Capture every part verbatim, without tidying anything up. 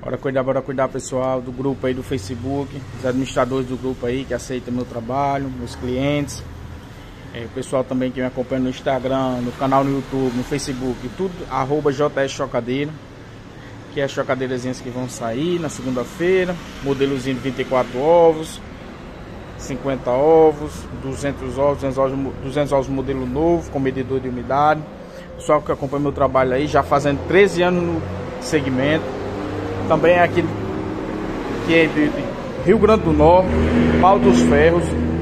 Bora cuidar, bora cuidar, pessoal, do grupo aí do Facebook, os administradores do grupo aí que aceitam meu trabalho, meus clientes, é, o pessoal também que me acompanha no Instagram, no canal no YouTube, no Facebook, tudo, arroba J S Chocadeira, que é as chocadeirazinhas que vão sair na segunda-feira, modelozinho de vinte e quatro ovos, cinquenta ovos, duzentos ovos, duzentos ovos, duzentos ovos modelo novo, com medidor de umidade. Pessoal que acompanha meu trabalho aí, já fazendo treze anos no segmento. Também é aquele que é de Rio Grande do Norte, Pau dos Ferros.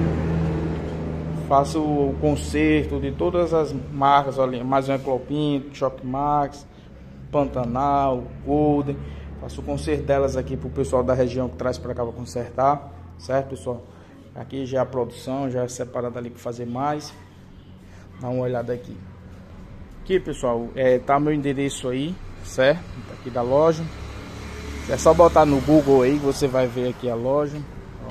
Faço o conserto de todas as marcas, olha, mais um Eclopin, Choque Max, Pantanal, Golden. Faço o conserto delas aqui pro pessoal da região que traz para cá para consertar, certo, pessoal? Aqui já é a produção, já é separada ali para fazer mais. Dá uma olhada aqui. Aqui, pessoal, é, tá meu endereço aí, certo? Aqui da loja. É só botar no Google aí que você vai ver aqui a loja. Ó.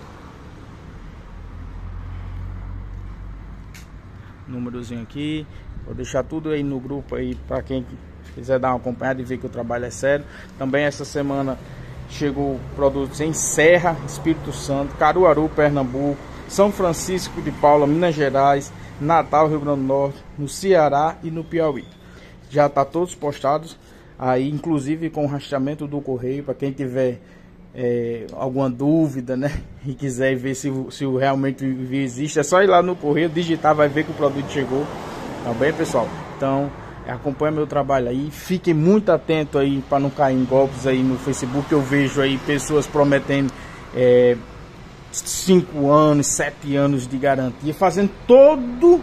Númerozinho aqui. Vou deixar tudo aí no grupo aí para quem quiser dar uma acompanhada e ver que o trabalho é sério. Também essa semana chegou produtos em Serra, Espírito Santo, Caruaru, Pernambuco, São Francisco de Paula, Minas Gerais, Natal, Rio Grande do Norte, no Ceará e no Piauí. Já tá todos postados aí, inclusive com o rastreamento do correio, para quem tiver é, alguma dúvida, né, e quiser ver se, se realmente o envio existe, é só ir lá no correio, digitar, vai ver que o produto chegou, tá bem, pessoal? Então, acompanha meu trabalho aí, fiquem muito atentos aí para não cair em golpes aí no Facebook. Eu vejo aí pessoas prometendo é, cinco anos, sete anos de garantia, fazendo todo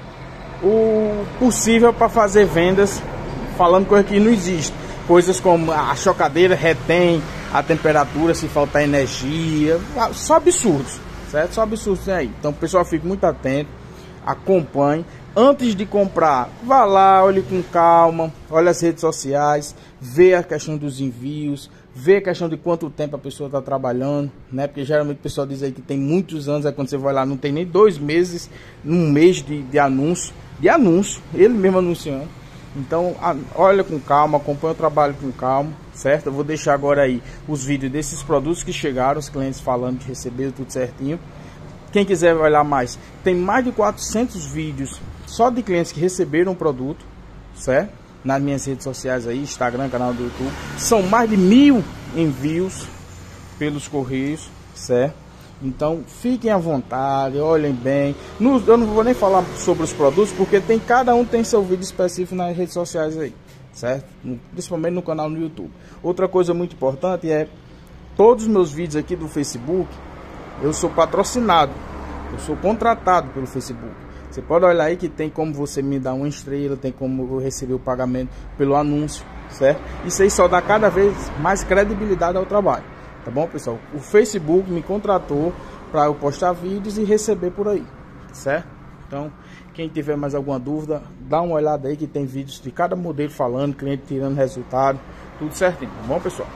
o possível para fazer vendas, falando coisa que não existe, coisas como a chocadeira retém a temperatura se faltar energia, só absurdos, certo? Só absurdos tem aí. Então, pessoal, fique muito atento, acompanhe. Antes de comprar, vá lá, olhe com calma, olhe as redes sociais, vê a questão dos envios, vê a questão de quanto tempo a pessoa está trabalhando, né? Porque geralmente o pessoal diz aí que tem muitos anos, aí quando você vai lá não tem nem dois meses, um mês de, de anúncio, de anúncio, ele mesmo anunciando. Então, a, olha com calma, acompanha o trabalho com calma, certo? Eu vou deixar agora aí os vídeos desses produtos que chegaram, os clientes falando que receberam tudo certinho. Quem quiser olhar mais, tem mais de quatrocentos vídeos só de clientes que receberam o produto, certo? Nas minhas redes sociais aí, Instagram, canal do YouTube. São mais de mil envios pelos correios, certo? Então, fiquem à vontade, olhem bem. No, eu não vou nem falar sobre os produtos, porque tem, cada um tem seu vídeo específico nas redes sociais aí, certo? Principalmente no canal no YouTube. Outra coisa muito importante é, todos os meus vídeos aqui do Facebook, eu sou patrocinado, eu sou contratado pelo Facebook. Você pode olhar aí que tem como você me dar uma estrela, tem como eu receber o pagamento pelo anúncio, certo? Isso aí só dá cada vez mais credibilidade ao trabalho, tá bom, pessoal? O Facebook me contratou para eu postar vídeos e receber por aí, certo? Então, quem tiver mais alguma dúvida, dá uma olhada aí que tem vídeos de cada modelo falando, cliente tirando resultado, tudo certinho, tá bom, pessoal?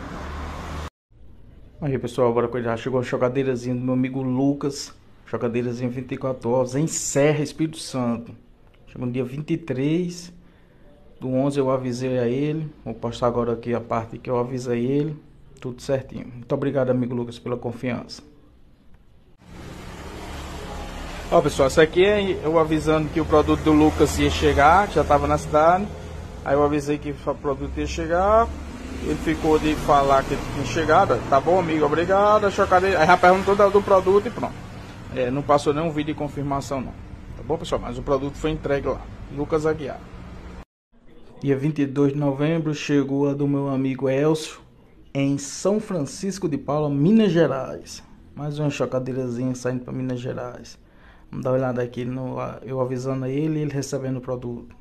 Aí, pessoal, agora que já chegou a chocadeirazinha do meu amigo Lucas. Chocadeirazinha vinte e quatro horas em Serra, Espírito Santo. Chegou no dia vinte e três do onze, eu avisei a ele. Vou postar agora aqui a parte que eu avisei ele. Tudo certinho. Muito obrigado, amigo Lucas, pela confiança. Ó, pessoal, isso aqui é eu avisando que o produto do Lucas ia chegar, que já estava na cidade. Aí eu avisei que o produto ia chegar. Ele ficou de falar que tinha chegado. Tá bom, amigo, obrigado. A chocadeira. Aí já perguntou do produto e pronto. É, não passou nenhum vídeo de confirmação não. Tá bom, pessoal? Mas o produto foi entregue lá. Lucas Aguiar. Dia vinte e dois de novembro chegou a do meu amigo Elcio, em São Francisco de Paula, Minas Gerais. Mais uma chocadeirazinha saindo para Minas Gerais. Vamos dar uma olhada aqui, no, eu avisando a ele e ele recebendo o produto.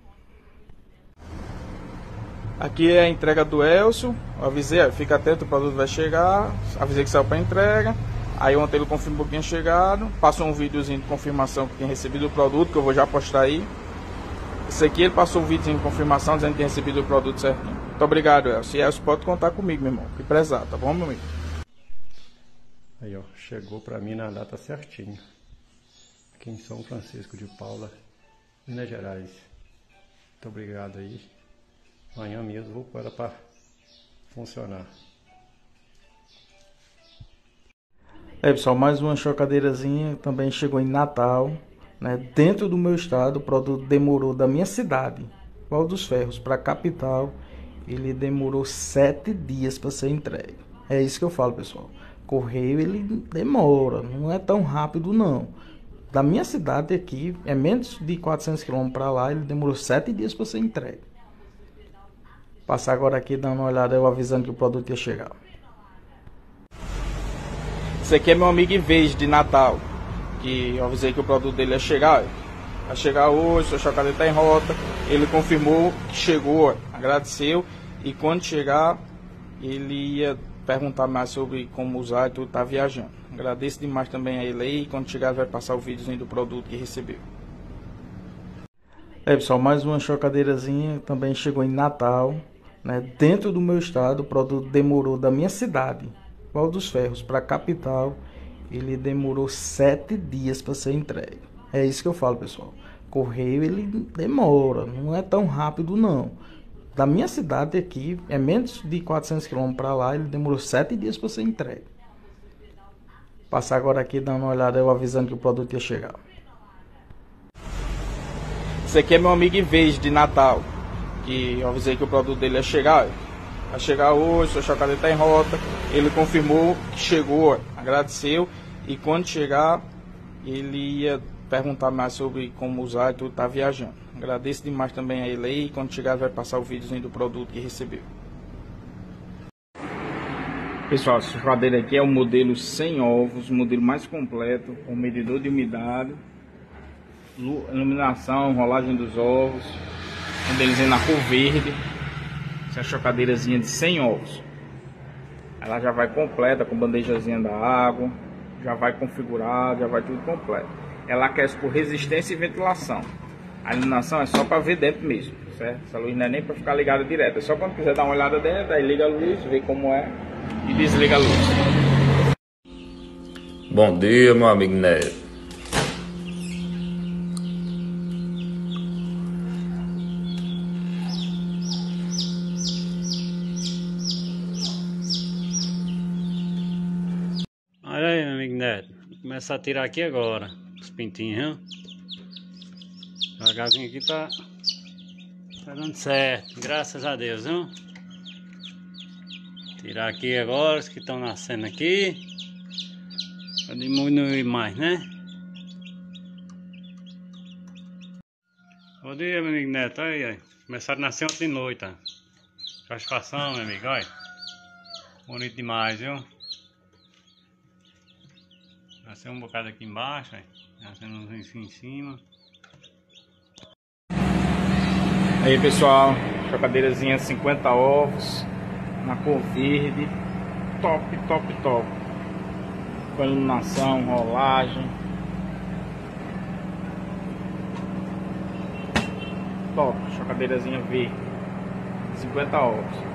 Aqui é a entrega do Elcio. Eu avisei, fica atento, o produto vai chegar. Avisei que saiu para entrega. Aí ontem ele confirmou que tinha chegado. Passou um videozinho de confirmação que tinha recebido o produto, que eu vou já postar aí. Esse aqui ele passou um videozinho de confirmação dizendo que tinha recebido o produto certinho. Muito obrigado, Elcio. E Elcio pode contar comigo, meu irmão. Que prezado, tá bom, meu amigo? Aí, ó, chegou pra mim na data certinho. Aqui em São Francisco de Paula, Minas Gerais. Muito obrigado aí. Amanhã mesmo vou para ela pra funcionar. É, pessoal, mais uma chocadeirazinha também chegou em Natal, né? Dentro do meu estado, o produto demorou da minha cidade, Pau dos Ferros, para a capital, ele demorou sete dias para ser entregue. É isso que eu falo, pessoal. Correio ele demora, não é tão rápido não. Da minha cidade aqui, é menos de quatrocentos quilômetros para lá, ele demorou sete dias para ser entregue. Passar agora aqui dando uma olhada, eu avisando que o produto ia chegar. Esse aqui é meu amigo Ives de Natal, que eu avisei que o produto dele ia chegar. Vai chegar hoje, sua chocadeira está em rota. Ele confirmou que chegou, agradeceu, e quando chegar ele ia perguntar mais sobre como usar e tudo, tá viajando. Agradeço demais também a ele aí, e quando chegar vai passar o videozinho do produto que recebeu. É, pessoal, mais uma chocadeirazinha também chegou em Natal, né? Dentro do meu estado, o produto demorou da minha cidade, Pau dos Ferros, para a capital, ele demorou sete dias para ser entregue. É isso que eu falo, pessoal. Correio ele demora, não é tão rápido não. Da minha cidade aqui, é menos de quatrocentos quilômetros para lá, ele demorou sete dias para ser entregue. Passar agora aqui dando uma olhada, eu avisando que o produto ia chegar. Esse aqui é meu amigo Ives de Natal, que eu avisei que o produto dele ia chegar. Vai chegar hoje, sua chocadeira está em rota. Ele confirmou que chegou, agradeceu, e quando chegar ele ia perguntar mais sobre como usar e tudo, tá viajando. Agradeço demais também a ele aí, e quando chegar vai passar o videozinho do produto que recebeu. Pessoal, essa chocadeira aqui é o modelo sem ovos, o modelo mais completo, com medidor de umidade, iluminação, rolagem dos ovos, um deles na cor verde. Essa chocadeirazinha de cem ovos. Ela já vai completa com bandejazinha da água, já vai configurada, já vai tudo completo. Ela aquece por resistência e ventilação. A iluminação é só para ver dentro mesmo, certo? Essa luz não é nem para ficar ligada direto, é só quando quiser dar uma olhada dentro, aí liga a luz, vê como é e desliga a luz. Bom dia, meu amigo Neto. Olha aí, meu amigo Neto. Vou começar a tirar aqui agora os pintinhos, viu? Devagarzinho aqui tá, tá dando certo, graças a Deus, viu? Tirar aqui agora os que estão nascendo aqui, para diminuir mais, né? Bom dia, meu amigo Neto. Aí, aí. Começaram a nascer ontem de noite, ó. Satisfação, meu amigo, olha. Bonito demais, viu? Nasceu um bocado aqui embaixo, ó. Nascendo uns em cima. Aí, pessoal, chocadeirazinha cinquenta ovos, na cor verde, top, top, top. Com iluminação, rolagem. Top, chocadeirazinha verde, cinquenta ovos.